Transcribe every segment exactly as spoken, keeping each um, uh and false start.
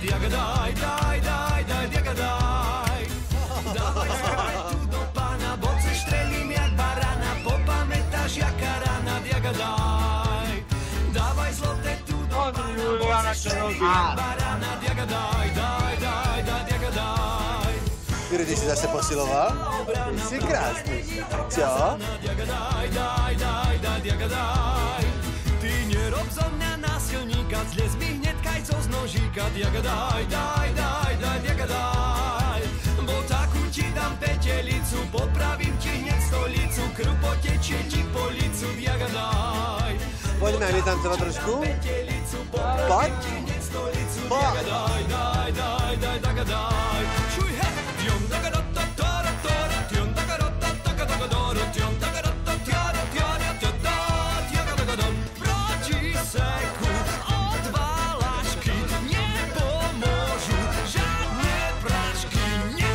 diaga daj, daj, daj, daj, diaga daj. Dávaj skaj tu do pána, boce štrelím jak barana, popamätáš jaká rana, diaga daj. Dávaj zloté tu do pána, boce štrelím jak barana, diaga daj, daj, daj, daj, diaga daj. Juri, ty si zase posiloval? Si krásny. Čo? Diaga daj, daj, daj, daj, diaga daj. Ty nerob zo mňa násilníka, zliez mi hneď kajco z nožíka, diaga daj, daj, daj, daj, diaga daj. Bo takú ti dám petelicu, popravím ti hneď stolicu, krv potečie ti po licu, diaga daj. Poďme aj my tancovať trošku. Poď. Poď. Daj, daj, daj, daj, diaga daj. Čuj, he, tiom, daga, da, da, da, da, da, tiom, daga, da, da, daga, daga, da, da, tiom, daga, da, da, tia, da, tia, da, da, da, diaga, daga, da. Proti seku od valašky nepomôžu žiadne prášky, nie.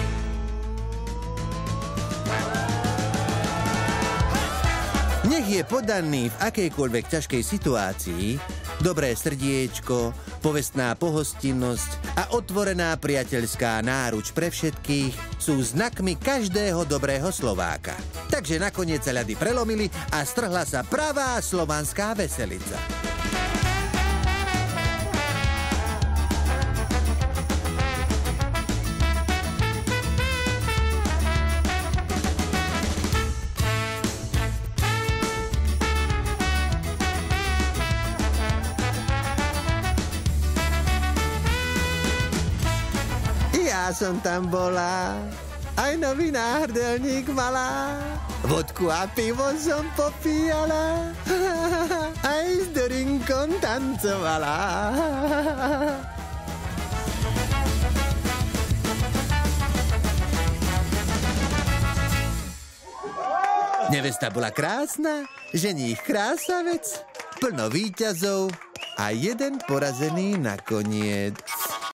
Nech je podaný v akejkoľvek ťažkej situácii, dobré srdiečko, povestná pohostinnosť a otvorená priateľská náruč pre všetkých sú znakmi každého dobrého Slováka. Takže nakoniec sa ľady prelomili a strhla sa pravá slovanská veselica. Ja som tam bola, aj nový náhrdelník mala, vodku a pivo som popíjala, aj s Dorinkom tancovala. Nevesta bola krásna, ženích krásavec, plno víťazov a jeden porazený nakoniec.